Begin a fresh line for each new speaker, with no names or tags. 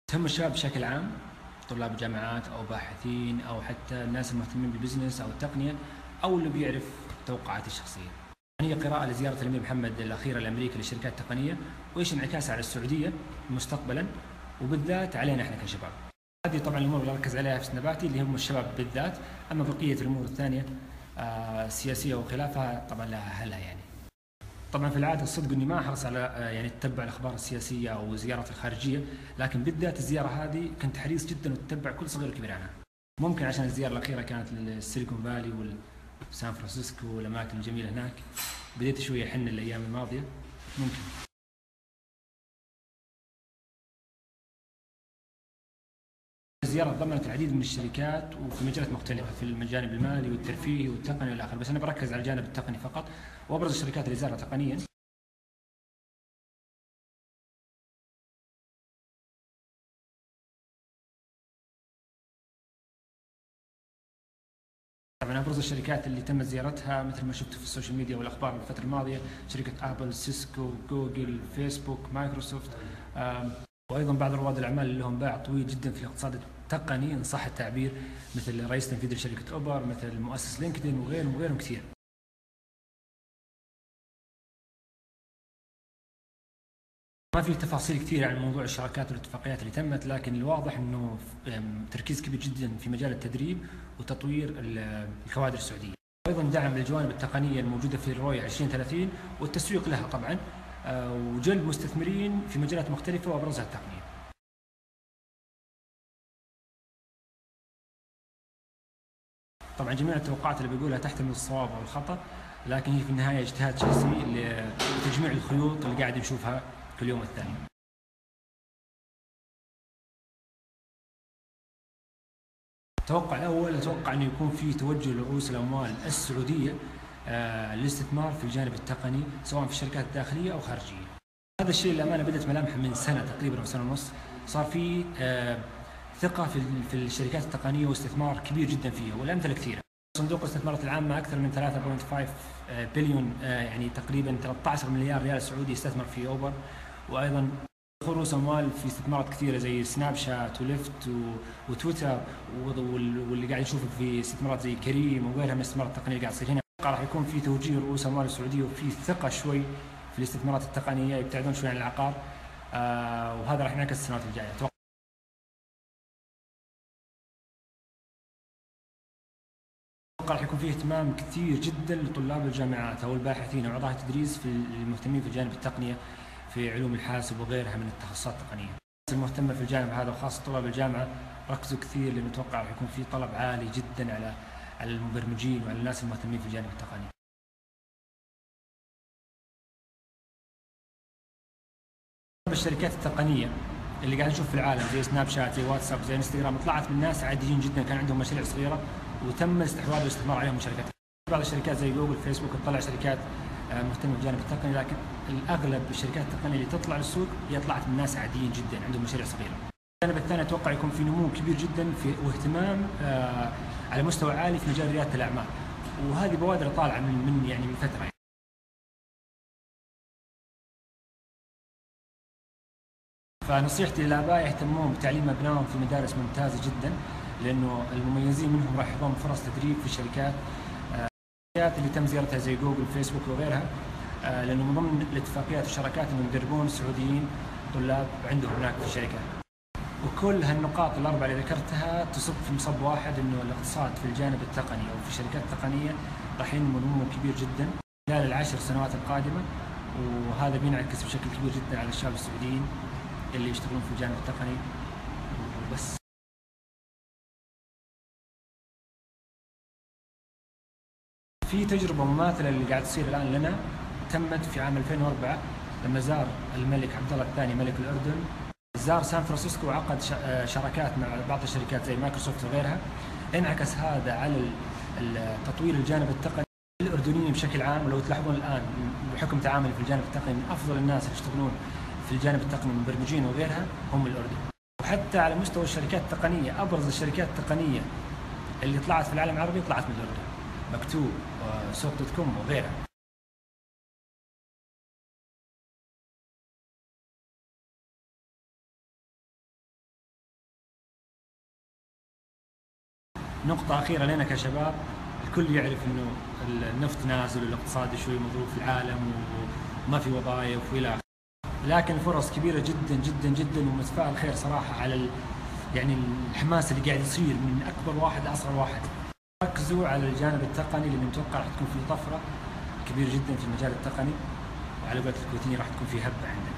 تهم الشباب بشكل عام، طلاب الجامعات أو باحثين أو حتى الناس المهتمين بالبزنس أو التقنية أو اللي بيعرف توقعاتي الشخصية. هي قراءة لزيارة الأمير محمد الأخيرة لأمريكا للشركات التقنية وإيش انعكاسها على السعودية مستقبلا وبالذات علينا احنا كشباب. هذه طبعا الأمور اللي أركز عليها في سناباتي اللي هم الشباب بالذات، أما بقية الأمور الثانية السياسية وخلافها طبعا لها أهلها يعني. طبعا في العاده الصدق اني ما احرص على يعني اتبع الاخبار السياسيه او الزيارات الخارجيه، لكن بالذات الزياره هذه كنت حريص جدا واتبع كل صغير وكبير عنها. ممكن عشان الزياره الاخيره كانت للسيليكون فالي وسان فرانسيسكو والاماكن الجميله هناك، بديت شويه احن الايام الماضيه. ممكن الزياره ضمنت العديد من الشركات وفي مجالات مختلفه في الجانب المالي والترفيهي والتقني والى اخره، بس انا بركز على الجانب التقني فقط. وابرز الشركات اللي زارها تقنيا طبعا ابرز الشركات اللي تم زيارتها مثل ما شفت في السوشيال ميديا والاخبار الفتره الماضيه شركه ابل، سيسكو، جوجل، فيسبوك، مايكروسوفت، وايضا بعض رواد الاعمال اللي لهم باع طويل جدا في الاقتصاد التقني ان صح التعبير، مثل رئيس تنفيذي لشركه اوبر، مثل مؤسس لينكدين وغيرهم كثير. ما في تفاصيل كثير عن موضوع الشراكات والاتفاقيات اللي تمت، لكن الواضح انه تركيز كبير جدا في مجال التدريب وتطوير الكوادر السعوديه. ايضا دعم الجوانب التقنيه الموجوده في الرؤيه 2030 والتسويق لها طبعا، وجلب مستثمرين في مجالات مختلفه وابرزها التقنيه. طبعا جميع التوقعات اللي بقولها تحتمل الصواب او الخطا، لكن هي في النهايه اجتهاد شخصي لتجميع الخيوط اللي قاعد نشوفها كل يوم الثاني. التوقع الأول أتوقع أنه يكون في توجه لرؤوس الأموال السعودية للاستثمار في الجانب التقني سواء في الشركات الداخلية أو خارجية. هذا الشيء للأمانة بدأت ملامحه من سنة تقريبا أو سنة ونص، صار في ثقة في الشركات التقنية واستثمار كبير جدا فيها والأمثلة كثيرة. صندوق الاستثمارات العامة أكثر من 3.5 بليون يعني تقريبا 13 مليار ريال سعودي استثمر في أوبر، وأيضا رؤوس اموال في استثمارات كثيره زي سناب شات وليفت وتويتر، واللي قاعد نشوفه في استثمارات زي كريم وغيرها من الاستثمارات التقنيه اللي قاعد تصير هنا. راح يكون في توجيه رؤوس اموال السعوديه وفي ثقه شوي في الاستثمارات التقنيه، يبتعدون شوي عن العقار، وهذا راح ينعكس السنوات الجايه. اتوقع راح يكون في اهتمام كثير جدا لطلاب الجامعات او الباحثين او اعضاء التدريس في المهتمين في جانب التقنيه في علوم الحاسب وغيرها من التخصصات التقنيه. الناس المهتمه في الجانب هذا وخاصه طلاب الجامعه ركزوا كثير، لانه اتوقع راح يكون في طلب عالي جدا على المبرمجين وعلى الناس المهتمين في الجانب التقني. الشركات التقنيه اللي قاعد نشوف في العالم زي سناب شات زي واتساب زي انستغرام طلعت من ناس عاديين جدا كان عندهم مشاريع صغيره وتم الاستحواذ والاستثمار عليهم من شركات. بعض الشركات زي جوجل فيسبوك تطلع شركات مهتمه بالجانب التقني، لكن الاغلب الشركات التقنيه اللي تطلع للسوق هي طلعت من ناس عاديين جدا عندهم مشاريع صغيره. الجانب الثاني اتوقع يكون في نمو كبير جدا في واهتمام على مستوى عالي في مجال رياده الاعمال، وهذه بوادر طالعه من فتره. فنصيحتي للاباء يهتمون بتعليم ابنائهم في مدارس ممتازه جدا، لانه المميزين منهم راح يحظون فرص تدريب في الشركات اللي تم زيارتها زي جوجل فيسبوك وغيرها، لانه من ضمن الاتفاقيات والشراكات انهم يدربون سعوديين طلاب عندهم هناك في الشركات. وكل هالنقاط الاربعه اللي ذكرتها تصب في مصب واحد، انه الاقتصاد في الجانب التقني او في الشركات التقنيه راح ينمو نمو كبير جدا خلال ال10 سنوات القادمه، وهذا بينعكس بشكل كبير جدا على الشباب السعوديين اللي يشتغلون في الجانب التقني وبس. في تجربة مماثلة اللي قاعد تصير الآن لنا تمت في عام 2004 لما زار الملك عبد الله الثاني ملك الأردن، زار سان فرانسيسكو وعقد شراكات مع بعض الشركات زي مايكروسوفت وغيرها. انعكس هذا على تطوير الجانب التقني الأردنيين بشكل عام، ولو تلاحظون الآن بحكم تعاملي في الجانب التقني من أفضل الناس اللي يشتغلون في الجانب التقني مبرمجين وغيرها هم الأردن. وحتى على مستوى الشركات التقنية أبرز الشركات التقنية اللي طلعت في العالم العربي طلعت من الأردن، مكتوب سوق دوت كوم وغيرها. نقطة أخيرة لنا كشباب، الكل يعرف إنه النفط نازل والاقتصاد شوي مضروب في العالم وما في وظائف وإلى آخره، لكن الفرص كبيرة جدا جدا جدا ومتفائل خير صراحة على يعني الحماس اللي قاعد يصير من أكبر واحد لأصغر واحد. ركزوا على الجانب التقني لأن متوقع راح تكون في طفرة كبيرة جدا في المجال التقني، وعلى قولة الكويتيين راح تكون في هبة عندنا.